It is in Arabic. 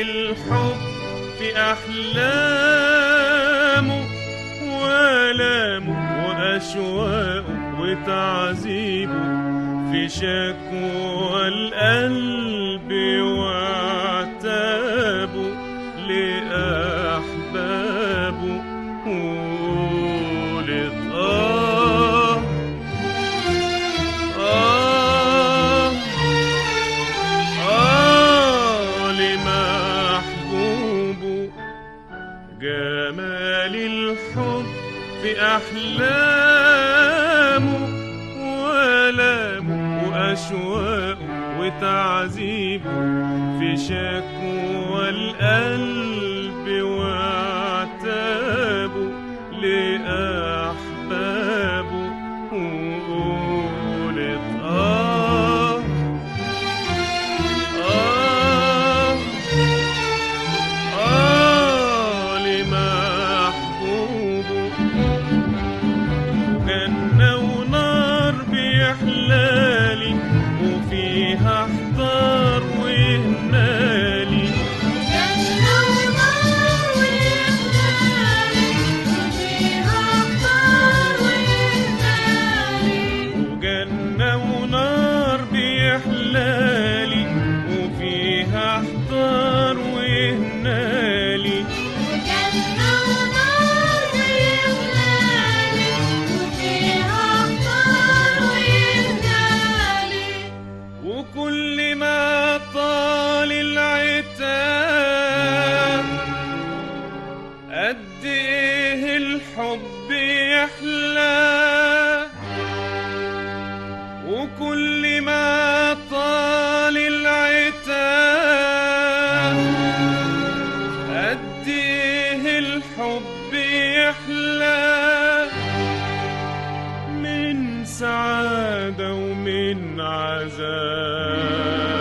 الحب في أحلامه وآلامه وأشواقه وتعذيبه، في شكوى القلب وعتابه لأحبابه. قولت لمحبوبه. جمال الحب في أحلامه وآلامه وأشواقه وتعذيبه، في شكوى القلب وعتابه لأحبابه. وقولت لمحبوبه. وجنة ونار بيحلالي وفيها احضار وهنالي. جنة ونار ويحلالي وفيها احضار وهنالي. وجنة ونار بيحلالي وفيها احضار وهنالي. جنة ونار ويحلالي وفيها احضار وهنالي. وكل ما طال العتاب قد ايه الحب يحلى. وكل ما طال العتاب قد ايه الحب يحلى، من سعادة ومن عذاب.